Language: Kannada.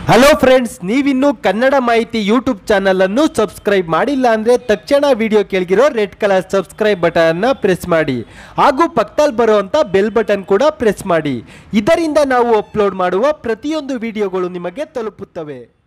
ಹಲೋ ಫ್ರೆಂಡ್ಸ್, ನೀವಿನ್ನೂ ಕನ್ನಡ ಮಾಹಿತಿ ಯೂಟ್ಯೂಬ್ ಚಾನಲ್ ಅನ್ನು ಸಬ್ಸ್ಕ್ರೈಬ್ ಮಾಡಿಲ್ಲ ಅಂದ್ರೆ ತಕ್ಷಣ ವಿಡಿಯೋ ಕೆಳಗಿರೋ ರೆಡ್ ಕಲರ್ ಸಬ್ಸ್ಕ್ರೈಬ್ ಬಟನ್ ಅನ್ನು ಪ್ರೆಸ್ ಮಾಡಿ ಹಾಗೂ ಪಕ್ಕದಲ್ಲಿ ಬರುವಂತ ಬೆಲ್ ಬಟನ್ ಕೂಡ ಪ್ರೆಸ್ ಮಾಡಿ. ಇದರಿಂದ ನಾವು ಅಪ್ಲೋಡ್ ಮಾಡುವ ಪ್ರತಿಯೊಂದು ವಿಡಿಯೋಗಳು ನಿಮಗೆ ತಲುಪುತ್ತವೆ.